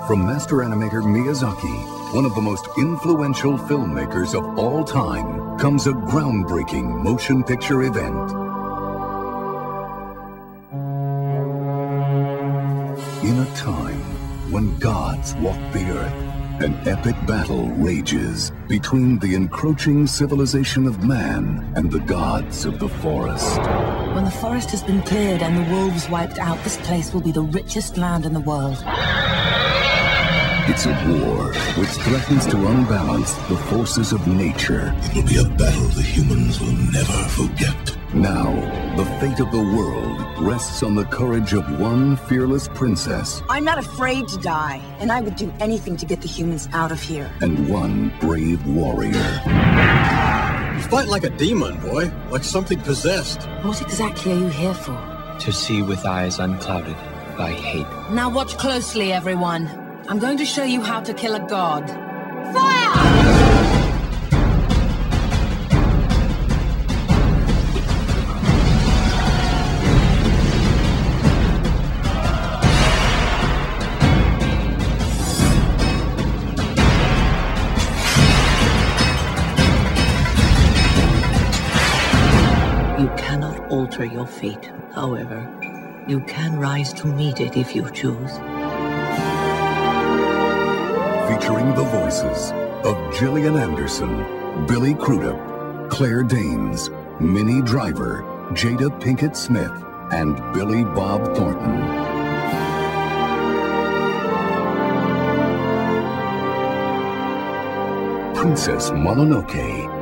From master animator Miyazaki, one of the most influential filmmakers of all time, comes a groundbreaking motion picture event. In a time when gods walk the earth, an epic battle rages between the encroaching civilization of man and the gods of the forest. When the forest has been cleared and the wolves wiped out, this place will be the richest land in the world. It's a war which threatens to unbalance the forces of nature. It will be a battle the humans will never forget. Now, the fate of the world rests on the courage of one fearless princess. I'm not afraid to die, and I would do anything to get the humans out of here. And one brave warrior. You fight like a demon, boy. Like something possessed. What exactly are you here for? To see with eyes unclouded by hate. Now watch closely, everyone. I'm going to show you how to kill a god. Fire! You cannot alter your fate. However, you can rise to meet it if you choose. Featuring the voices of Gillian Anderson, Billy Crudup, Claire Danes, Minnie Driver, Jada Pinkett Smith, and Billy Bob Thornton. Princess Mononoke